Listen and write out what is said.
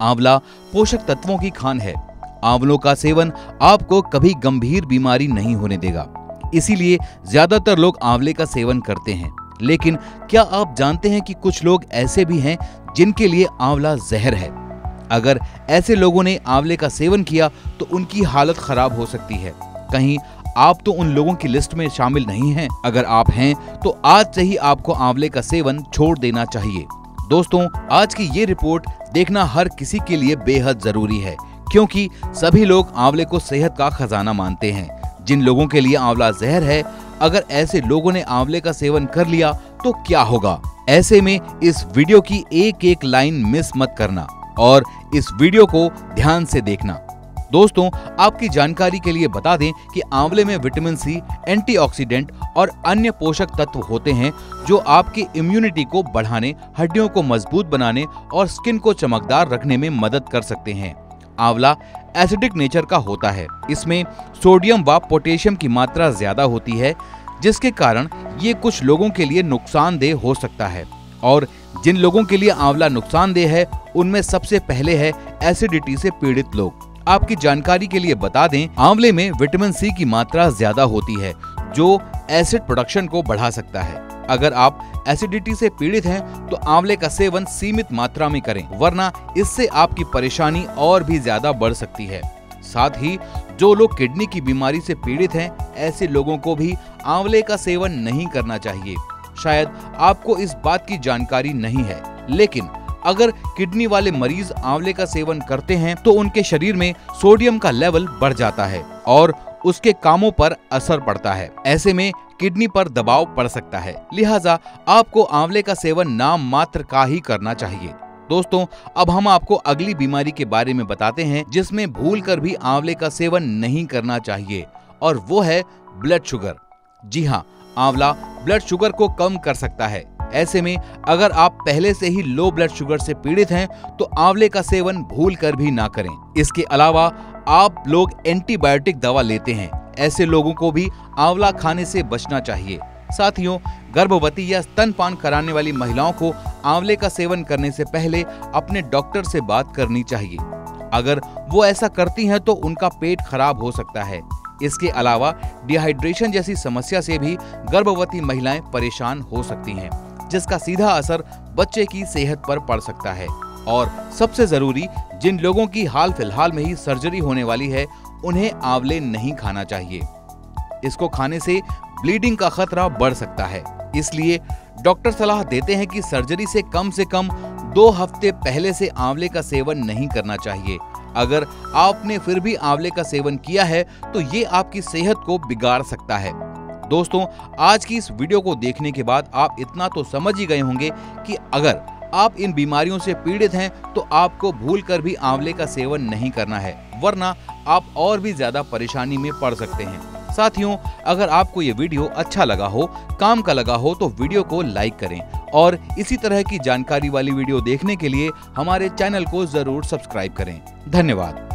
आंवला पोषक तत्वों की खान है। आंवलों का सेवन आपको कभी गंभीर बीमारी नहीं होने देगा, इसीलिए ज्यादातर लोग आंवले का सेवन करते हैं। लेकिन क्या आप जानते हैं कि कुछ लोग ऐसे भी हैं जिनके लिए आंवला जहर है। अगर ऐसे लोगों ने आंवले का सेवन किया तो उनकी हालत खराब हो सकती है। कहीं आप तो उन लोगों की लिस्ट में शामिल नहीं हैं? अगर आप हैं तो आज से ही आपको आंवले का सेवन छोड़ देना चाहिए। दोस्तों, आज की ये रिपोर्ट देखना हर किसी के लिए बेहद जरूरी है, क्योंकि सभी लोग आंवले को सेहत का खजाना मानते हैं। जिन लोगों के लिए आंवला जहर है, अगर ऐसे लोगों ने आंवले का सेवन कर लिया तो क्या होगा? ऐसे में इस वीडियो की एक एक लाइन मिस मत करना और इस वीडियो को ध्यान से देखना। दोस्तों, आपकी जानकारी के लिए बता दें कि आंवले में विटामिन सी, एंटीऑक्सीडेंट और अन्य पोषक तत्व होते हैं जो आपकी इम्यूनिटी को बढ़ाने, हड्डियों को मजबूत बनाने और स्किन को चमकदार रखने में मदद कर सकते हैं। आंवला एसिडिक नेचर का होता है। इसमें सोडियम व पोटेशियम की मात्रा ज्यादा होती है, जिसके कारण ये कुछ लोगों के लिए नुकसानदेह हो सकता है। और जिन लोगों के लिए आंवला नुकसानदेह है, उनमें सबसे पहले है एसिडिटी से पीड़ित लोग। आपकी जानकारी के लिए बता दें, आंवले में विटामिन सी की मात्रा ज्यादा होती है, जो एसिड प्रोडक्शन को बढ़ा सकता है। अगर आप एसिडिटी से पीड़ित हैं, तो आंवले का सेवन सीमित मात्रा में करें, वरना इससे आपकी परेशानी और भी ज्यादा बढ़ सकती है। साथ ही जो लोग किडनी की बीमारी से पीड़ित हैं, ऐसे लोगों को भी आंवले का सेवन नहीं करना चाहिए। शायद आपको इस बात की जानकारी नहीं है, लेकिन अगर किडनी वाले मरीज आंवले का सेवन करते हैं तो उनके शरीर में सोडियम का लेवल बढ़ जाता है और उसके कामों पर असर पड़ता है। ऐसे में किडनी पर दबाव पड़ सकता है, लिहाजा आपको आंवले का सेवन नाम मात्र का ही करना चाहिए। दोस्तों, अब हम आपको अगली बीमारी के बारे में बताते हैं जिसमें भूलकर भी आंवले का सेवन नहीं करना चाहिए, और वो है ब्लड शुगर। जी हाँ, आंवला ब्लड शुगर को कम कर सकता है। ऐसे में अगर आप पहले से ही लो ब्लड शुगर से पीड़ित हैं, तो आंवले का सेवन भूलकर भी ना करें। इसके अलावा आप लोग एंटीबायोटिक दवा लेते हैं, ऐसे लोगों को भी आंवला खाने से बचना चाहिए। साथियों, गर्भवती या स्तनपान कराने वाली महिलाओं को आंवले का सेवन करने से पहले अपने डॉक्टर से बात करनी चाहिए। अगर वो ऐसा करती हैं तो उनका पेट खराब हो सकता है। इसके अलावा डिहाइड्रेशन जैसी समस्या से भी गर्भवती महिलाएं परेशान हो सकती हैं, जिसका सीधा असर बच्चे की सेहत पर पड़ सकता है। और सबसे जरूरी, जिन लोगों की हाल फिलहाल में ही सर्जरी होने वाली है, उन्हें आंवले नहीं खाना चाहिए। इसको खाने से ब्लीडिंग का खतरा बढ़ सकता है, इसलिए डॉक्टर सलाह देते हैं कि सर्जरी से कम 2 हफ्ते पहले से आंवले का सेवन नहीं करना चाहिए। अगर आपने फिर भी आंवले का सेवन किया है तो ये आपकी सेहत को बिगाड़ सकता है। दोस्तों, आज की इस वीडियो को देखने के बाद आप इतना तो समझ ही गए होंगे कि अगर आप इन बीमारियों से पीड़ित हैं तो आपको भूलकर भी आंवले का सेवन नहीं करना है, वरना आप और भी ज्यादा परेशानी में पड़ सकते हैं। साथियों, अगर आपको ये वीडियो अच्छा लगा हो, काम का लगा हो, तो वीडियो को लाइक करें और इसी तरह की जानकारी वाली वीडियो देखने के लिए हमारे चैनल को जरूर सब्सक्राइब करें। धन्यवाद।